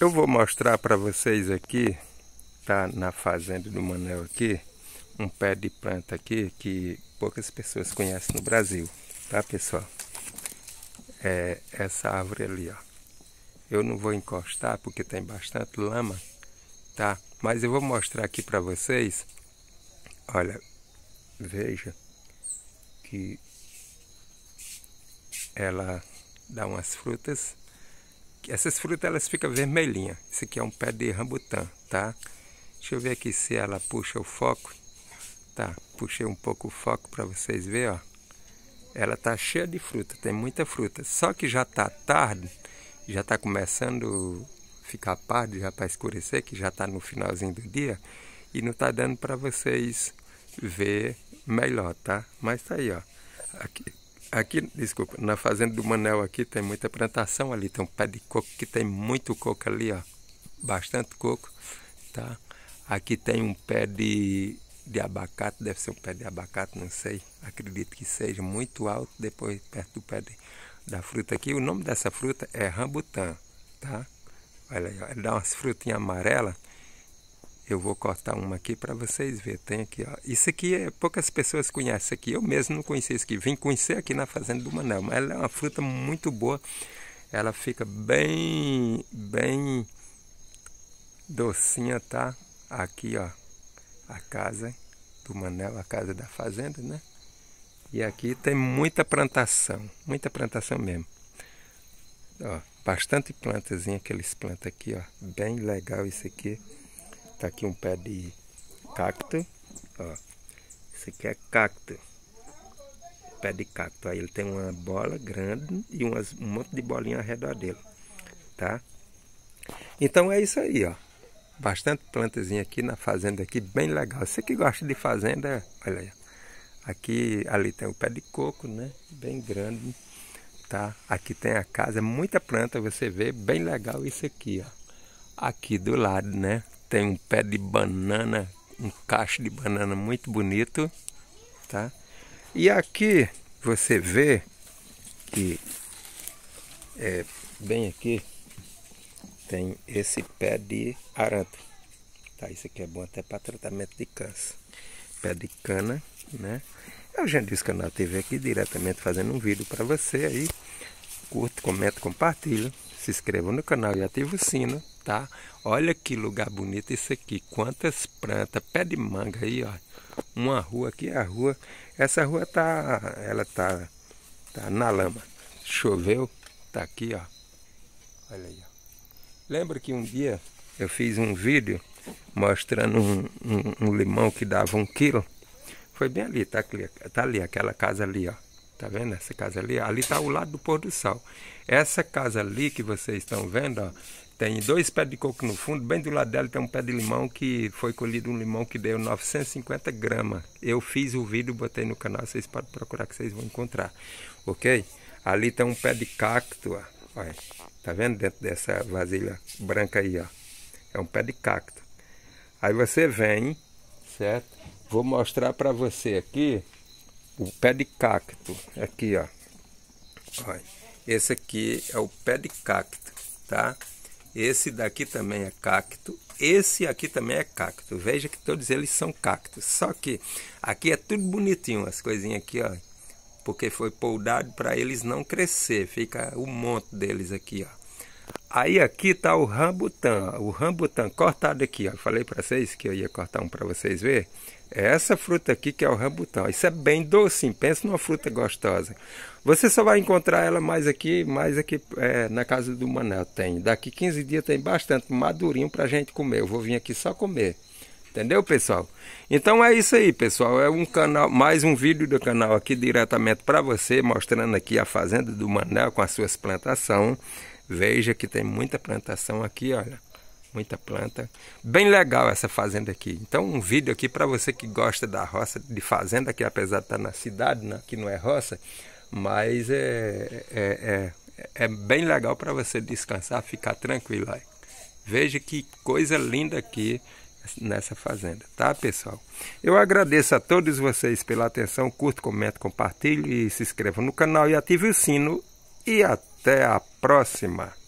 Eu vou mostrar para vocês aqui, tá, na fazenda do Manel aqui, um pé de planta aqui que poucas pessoas conhecem no Brasil, tá, pessoal? É essa árvore ali, ó. Eu não vou encostar porque tem bastante lama, tá? Mas eu vou mostrar aqui para vocês. Olha, veja que ela dá umas frutas. Essas frutas elas ficam vermelhinhas. Esse aqui é um pé de rambutã, tá? Deixa eu ver aqui se ela puxa o foco. Tá, puxei um pouco o foco para vocês verem, ó. Ela tá cheia de fruta, tem muita fruta. Só que já tá tarde, já tá começando a ficar pardo, já para escurecer, que já tá no finalzinho do dia. E não tá dando para vocês ver melhor, tá? Mas tá aí, ó. Aqui, desculpa, na fazenda do Manel aqui tem muita plantação ali. Tem um pé de coco que tem muito coco ali, ó. Bastante coco, tá? Aqui tem um pé de abacate, deve ser um pé de abacate, não sei. Acredito que seja muito alto, depois perto do pé da fruta aqui. O nome dessa fruta é rambutã, tá? Olha aí, ó, ele dá umas frutinhas amarelas. Eu vou cortar uma aqui para vocês verem. Tem aqui, ó. Isso aqui poucas pessoas conhecem isso aqui. Eu mesmo não conhecia isso aqui. Vim conhecer aqui na fazenda do Manel. Mas ela é uma fruta muito boa. Ela fica bem docinha, tá? Aqui, ó. A casa do Manel, a casa da fazenda, né? E aqui tem muita plantação mesmo. Ó, bastante plantazinha que eles plantam aqui, ó. Bem legal isso aqui. Tá aqui um pé de cacto, ó. Esse aqui é cacto. Pé de cacto. Aí ele tem uma bola grande e um monte de bolinha ao redor dele, tá? Então é isso aí, ó. Bastante plantazinha aqui na fazenda aqui, bem legal. Você que gosta de fazenda, olha aí. Aqui, ali tem o pé de coco, né? Bem grande, tá? Aqui tem a casa, muita planta, você vê, bem legal isso aqui, ó. Aqui do lado, né? Tem um pé de banana, um cacho de banana muito bonito, tá? E aqui você vê que bem aqui tem esse pé de aranto, tá? Isso aqui é bom até para tratamento de câncer. Pé de cana, né? Eu já disse Canal TV aqui diretamente fazendo um vídeo para você aí. Curta, comenta, compartilha. Se inscreva no canal e ative o sino, tá? Olha que lugar bonito isso aqui. Quantas plantas, pé de manga aí, ó. Uma rua aqui é a rua. Essa rua ela tá na lama. Choveu, tá aqui, ó. Olha aí, ó. Lembra que um dia eu fiz um vídeo mostrando um limão que dava 1 quilo? Foi bem ali, tá ali, aquela casa ali, ó. Tá vendo essa casa ali? Ali tá ao lado do pôr do sol. Essa casa ali que vocês estão vendo, ó, tem 2 pés de coco no fundo. Bem do lado dela tem um pé de limão que foi colhido um limão que deu 950 gramas. Eu fiz o vídeo, botei no canal, vocês podem procurar que vocês vão encontrar. Ok? Ali tem um pé de cacto, ó. Olha, tá vendo dentro dessa vasilha branca aí, ó? É um pé de cacto. Aí você vem, certo? Vou mostrar para você aqui o pé de cacto. Aqui, ó. Olha, esse aqui é o pé de cacto, tá? Esse daqui também é cacto. Esse aqui também é cacto. Veja que todos eles são cactos. Só que aqui é tudo bonitinho, as coisinhas aqui, ó. Porque foi poudado para eles não crescer. Fica o monte deles aqui, ó. Aí aqui tá o rambutã. O rambutã cortado aqui, ó. Falei para vocês que eu ia cortar um para vocês verem. É essa fruta aqui que é o rambutã. Isso é bem docinho. Pensa numa fruta gostosa. Você só vai encontrar ela mais aqui na casa do Manel. Tem. Daqui 15 dias tem bastante madurinho pra gente comer. Eu vou vir aqui só comer. Entendeu, pessoal? Então é isso aí, pessoal. É um canal, mais um vídeo do canal aqui diretamente para você, mostrando aqui a fazenda do Manel com as suas plantações. Veja que tem muita plantação aqui, olha. Muita planta. Bem legal essa fazenda aqui. Então um vídeo aqui para você que gosta da roça, de fazenda, que apesar de estar na cidade, aqui não é roça, mas é bem legal para você descansar, ficar tranquilo aí. Veja que coisa linda aqui nessa fazenda, tá, pessoal? Eu agradeço a todos vocês pela atenção. Curta, comenta, compartilhe e se inscreva no canal e ative o sino. E até a próxima!